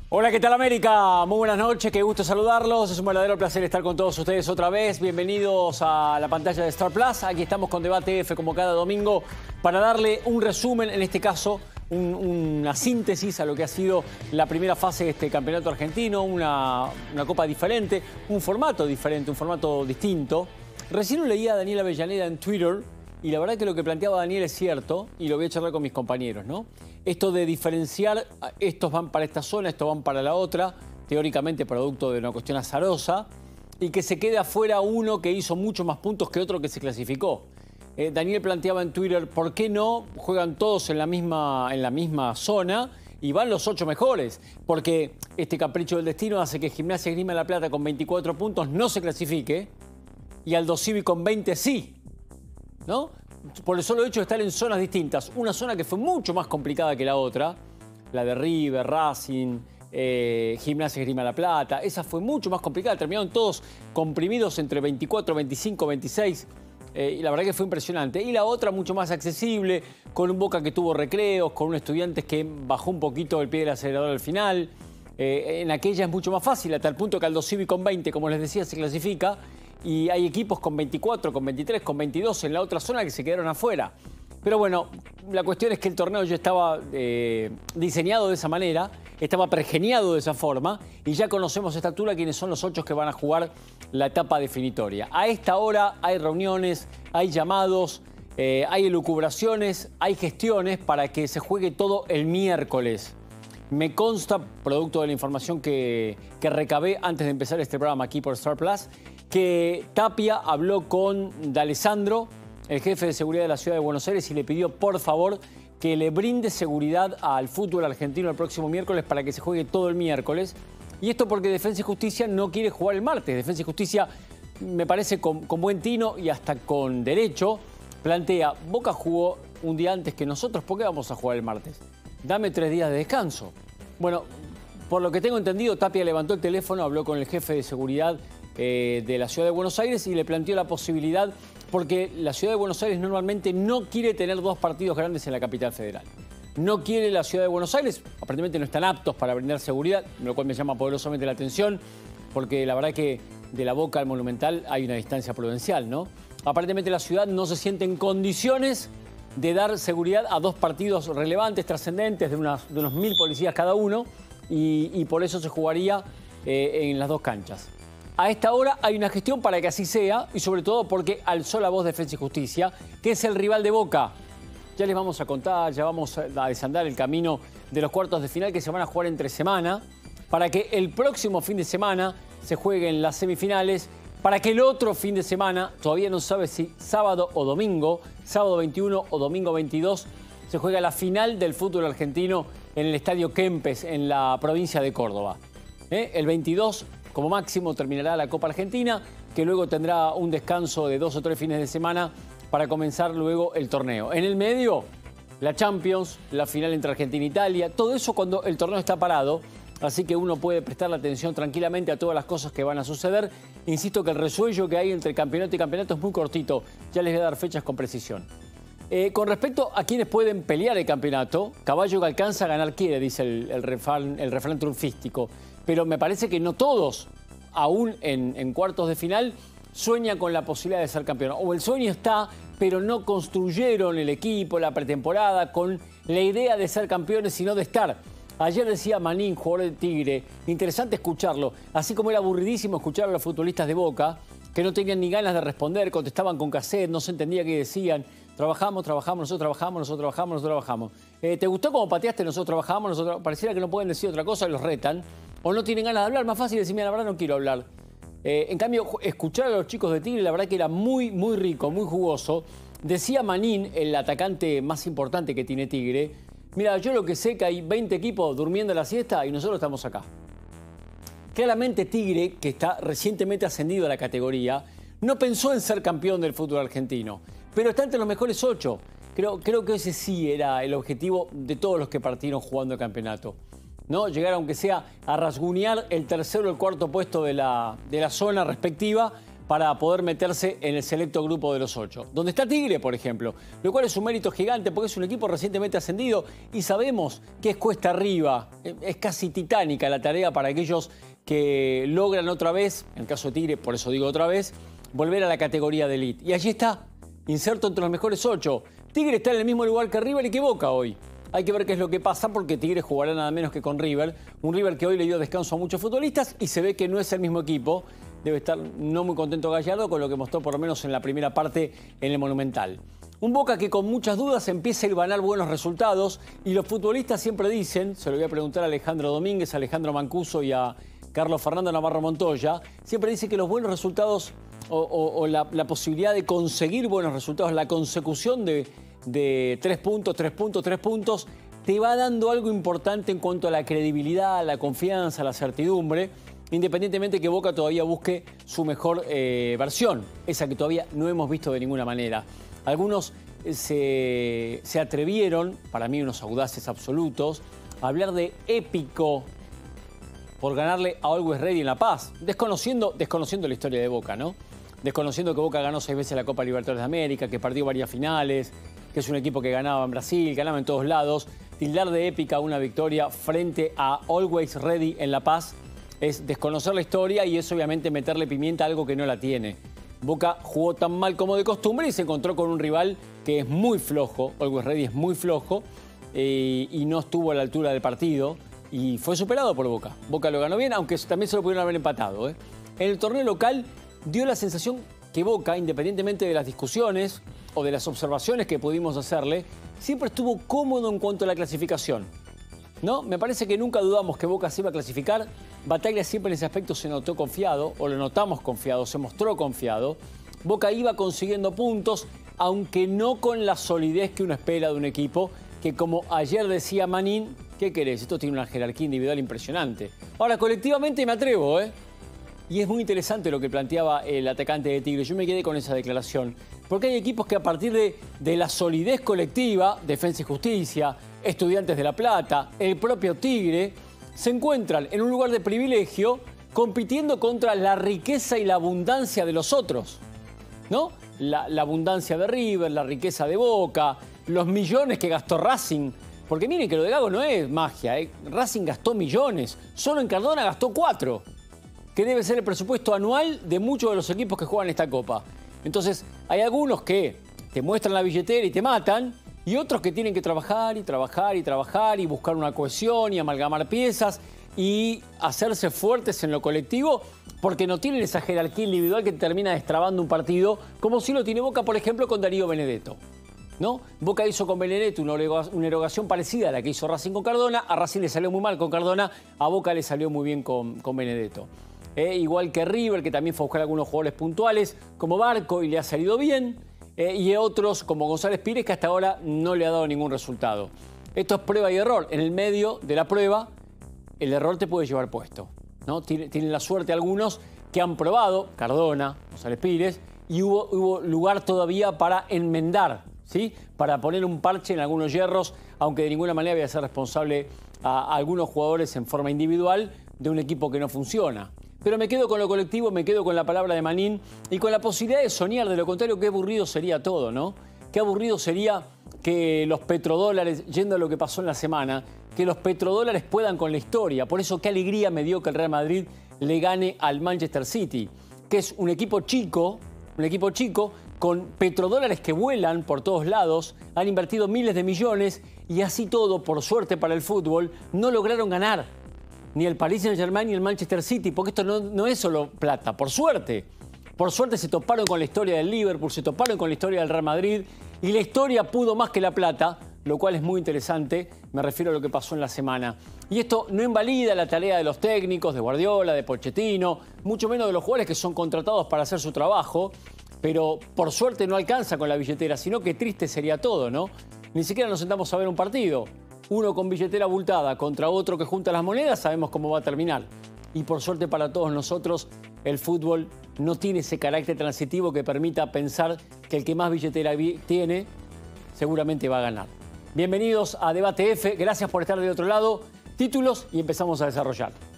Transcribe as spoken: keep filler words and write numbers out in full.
Hola, ¿qué tal América? Muy buenas noches, qué gusto saludarlos. Es un verdadero placer estar con todos ustedes otra vez. Bienvenidos a la pantalla de Star Plus. Aquí estamos con Debate F como cada domingo para darle un resumen, en este caso un, una síntesis a lo que ha sido la primera fase de este campeonato argentino, una, una copa diferente, un formato diferente, un formato distinto. Recién lo leía a Daniel Avellaneda en Twitter y la verdad que lo que planteaba Daniel es cierto y lo voy a charlar con mis compañeros, ¿no? Esto de diferenciar, estos van para esta zona, estos van para la otra, teóricamente producto de una cuestión azarosa, y que se quede afuera uno que hizo mucho más puntos que otro que se clasificó. Eh, Daniel planteaba en Twitter, ¿por qué no juegan todos en la misma, en la misma zona y van los ocho mejores? Porque este capricho del destino hace que Gimnasia Esgrima de La Plata con veinticuatro puntos no se clasifique y Aldo Civi con veinte sí, ¿no? Por el solo hecho de estar en zonas distintas. Una zona que fue mucho más complicada que la otra, la de River, Racing, eh, Gimnasia Esgrima La Plata. Esa fue mucho más complicada. Terminaron todos comprimidos entre veinticuatro, veinticinco, veintiséis. Eh, y la verdad que fue impresionante. Y la otra mucho más accesible, con un Boca que tuvo recreos, con un Estudiantes que bajó un poquito el pie del acelerador al final. Eh, en aquella es mucho más fácil, hasta el punto que Aldo Civi con veinte, como les decía, se clasifica. Y hay equipos con veinticuatro, con veintitrés, con veintidós en la otra zona que se quedaron afuera. Pero bueno, la cuestión es que el torneo ya estaba eh, diseñado de esa manera, estaba pergeniado de esa forma, y ya conocemos a esta altura quiénes son los ocho que van a jugar la etapa definitoria. A esta hora hay reuniones, hay llamados, eh, hay elucubraciones, hay gestiones para que se juegue todo el miércoles. Me consta, producto de la información que, que recabé antes de empezar este programa aquí por Star Plus, que Tapia habló con D'Alessandro, el jefe de seguridad de la ciudad de Buenos Aires, y le pidió por favor que le brinde seguridad al fútbol argentino el próximo miércoles para que se juegue todo el miércoles. Y esto porque Defensa y Justicia no quiere jugar el martes. Defensa y Justicia, me parece con, con buen tino y hasta con derecho, plantea: Boca jugó un día antes que nosotros, ¿por qué vamos a jugar el martes? Dame tres días de descanso. Bueno, por lo que tengo entendido, Tapia levantó el teléfono, habló con el jefe de seguridad eh, de la ciudad de Buenos Aires y le planteó la posibilidad, porque la ciudad de Buenos Aires normalmente no quiere tener dos partidos grandes en la capital federal. No quiere la ciudad de Buenos Aires, aparentemente no están aptos para brindar seguridad, lo cual me llama poderosamente la atención, porque la verdad que de la Boca al Monumental hay una distancia prudencial, ¿no? Aparentemente la ciudad no se siente en condiciones de dar seguridad a dos partidos relevantes, trascendentes, de, unas, de unos mil policías cada uno, y, y por eso se jugaría eh, en las dos canchas. A esta hora hay una gestión para que así sea, y sobre todo porque alzó la voz Defensa y Justicia, que es el rival de Boca. Ya les vamos a contar, ya vamos a desandar el camino de los cuartos de final que se van a jugar entre semana, para que el próximo fin de semana se jueguen las semifinales, para que el otro fin de semana, todavía no sabe si sábado o domingo, sábado veintiuno o domingo veintidós, se juega la final del fútbol argentino en el Estadio Kempes, en la provincia de Córdoba. ¿Eh? El veintidós, como máximo, terminará la Copa Argentina, que luego tendrá un descanso de dos o tres fines de semana para comenzar luego el torneo. En el medio, la Champions, la final entre Argentina e Italia, todo eso cuando el torneo está parado, así que uno puede prestarle atención tranquilamente a todas las cosas que van a suceder. Insisto que el resuello que hay entre campeonato y campeonato es muy cortito, ya les voy a dar fechas con precisión. Eh, con respecto a quienes pueden pelear el campeonato, caballo que alcanza a ganar quiere, dice el, el, refrán, el refrán triunfístico. Pero me parece que no todos, aún en, en cuartos de final, sueñan con la posibilidad de ser campeón. O el sueño está, pero no construyeron el equipo, la pretemporada, con la idea de ser campeones, sino de estar. Ayer decía Manín, jugador de Tigre, interesante escucharlo, así como era aburridísimo escuchar a los futbolistas de Boca, que no tenían ni ganas de responder, contestaban con cassette, no se entendía qué decían. Trabajamos, trabajamos, nosotros trabajamos, nosotros trabajamos, nosotros trabajamos. Eh, ¿Te gustó cómo pateaste? Nosotros trabajamos, nosotros... Pareciera que no pueden decir otra cosa, los retan. O no tienen ganas de hablar, más fácil decirme, la verdad no quiero hablar. Eh, en cambio, escuchar a los chicos de Tigre, la verdad que era muy, muy rico, muy jugoso. Decía Manín, el atacante más importante que tiene Tigre, mira, yo lo que sé que hay veinte equipos durmiendo la siesta y nosotros estamos acá. Claramente Tigre, que está recientemente ascendido a la categoría, no pensó en ser campeón del fútbol argentino, pero está entre los mejores ocho. Creo, creo que ese sí era el objetivo de todos los que partieron jugando el campeonato, ¿no? Llegar, aunque sea, a rasguñar el tercero o el cuarto puesto de la, de la zona respectiva para poder meterse en el selecto grupo de los ocho. Donde está Tigre, por ejemplo, lo cual es un mérito gigante porque es un equipo recientemente ascendido y sabemos que es cuesta arriba, es casi titánica la tarea para aquellos que logran otra vez, en el caso de Tigre, por eso digo otra vez, volver a la categoría de elite. Y allí está, inserto entre los mejores ocho. Tigre está en el mismo lugar que River y que Boca hoy. Hay que ver qué es lo que pasa porque Tigre jugará nada menos que con River. Un River que hoy le dio descanso a muchos futbolistas y se ve que no es el mismo equipo. Debe estar no muy contento Gallardo con lo que mostró por lo menos en la primera parte en el Monumental. Un Boca que con muchas dudas empieza a ganar buenos resultados y los futbolistas siempre dicen, se lo voy a preguntar a Alejandro Domínguez, a Alejandro Mancuso y a Carlos Fernando Navarro Montoya, siempre dicen que los buenos resultados o, o, o la, la posibilidad de conseguir buenos resultados, la consecución de, de tres puntos, tres puntos, tres puntos, te va dando algo importante en cuanto a la credibilidad, la confianza, la certidumbre, independientemente que Boca todavía busque su mejor eh, versión, esa que todavía no hemos visto de ninguna manera. Algunos se, se atrevieron, para mí unos audaces absolutos, a hablar de épico por ganarle a Always Ready en La Paz, desconociendo, desconociendo la historia de Boca, ¿no? Desconociendo que Boca ganó seis veces la Copa Libertadores de América, que perdió varias finales, que es un equipo que ganaba en Brasil, ganaba en todos lados. Tildar de épica una victoria frente a Always Ready en La Paz es desconocer la historia y es obviamente meterle pimienta a algo que no la tiene. Boca jugó tan mal como de costumbre y se encontró con un rival que es muy flojo, Always Ready es muy flojo eh, y no estuvo a la altura del partido y fue superado por Boca. Boca lo ganó bien, aunque también se lo pudieron haber empatado, ¿eh? En el torneo local dio la sensación que Boca, independientemente de las discusiones o de las observaciones que pudimos hacerle, siempre estuvo cómodo en cuanto a la clasificación, ¿no? Me parece que nunca dudamos que Boca se iba a clasificar. Bataglia siempre en ese aspecto se notó confiado, o lo notamos confiado, se mostró confiado. Boca iba consiguiendo puntos, aunque no con la solidez que uno espera de un equipo que, como ayer decía Manín, ¿qué querés? Esto tiene una jerarquía individual impresionante. Ahora, colectivamente me atrevo, ¿eh? Y es muy interesante lo que planteaba el atacante de Tigre. Yo me quedé con esa declaración. Porque hay equipos que a partir de, de la solidez colectiva, Defensa y Justicia, Estudiantes de La Plata, el propio Tigre, se encuentran en un lugar de privilegio compitiendo contra la riqueza y la abundancia de los otros, ¿no? La, la abundancia de River, la riqueza de Boca, los millones que gastó Racing. Porque miren que lo de Gago no es magia, ¿eh? Racing gastó millones, solo en Cardona gastó cuatro, que debe ser el presupuesto anual de muchos de los equipos que juegan esta Copa. Entonces, hay algunos que te muestran la billetera y te matan, y otros que tienen que trabajar y trabajar y trabajar y buscar una cohesión y amalgamar piezas y hacerse fuertes en lo colectivo porque no tienen esa jerarquía individual que termina destrabando un partido, como si lo tiene Boca, por ejemplo, con Darío Benedetto, ¿no? Boca hizo con Benedetto una erogación parecida a la que hizo Racing con Cardona. A Racing le salió muy mal con Cardona, a Boca le salió muy bien con, con Benedetto. Eh, igual que River, que también fue a buscar algunos jugadores puntuales, como Barco, y le ha salido bien. Eh, y otros, como González Pires, que hasta ahora no le ha dado ningún resultado. Esto es prueba y error. En el medio de la prueba, el error te puede llevar puesto, ¿no? Tienen, tienen la suerte algunos que han probado, Cardona, González Pires, y hubo, hubo lugar todavía para enmendar, ¿sí? Para poner un parche en algunos hierros, aunque de ninguna manera voy a ser responsable a, a algunos jugadores en forma individual de un equipo que no funciona. Pero me quedo con lo colectivo, me quedo con la palabra de Manín y con la posibilidad de soñar. De lo contrario, qué aburrido sería todo, ¿no? Qué aburrido sería que los petrodólares, yendo a lo que pasó en la semana, que los petrodólares puedan con la historia. Por eso, qué alegría me dio que el Real Madrid le gane al Manchester City, que es un equipo chico, un equipo chico con petrodólares que vuelan por todos lados, han invertido miles de millones y así todo, por suerte para el fútbol, no lograron ganar. Ni el Paris Saint-Germain ni el Manchester City, porque esto no, no es solo plata, por suerte. Por suerte se toparon con la historia del Liverpool, se toparon con la historia del Real Madrid y la historia pudo más que la plata, lo cual es muy interesante, me refiero a lo que pasó en la semana. Y esto no invalida la tarea de los técnicos, de Guardiola, de Pochettino, mucho menos de los jugadores que son contratados para hacer su trabajo, pero por suerte no alcanza con la billetera, sino que triste sería todo, ¿no? Ni siquiera nos sentamos a ver un partido. Uno con billetera abultada contra otro que junta las monedas, sabemos cómo va a terminar. Y por suerte para todos nosotros, el fútbol no tiene ese carácter transitivo que permita pensar que el que más billetera tiene seguramente va a ganar. Bienvenidos a Debate F, gracias por estar del otro lado. Títulos y empezamos a desarrollar.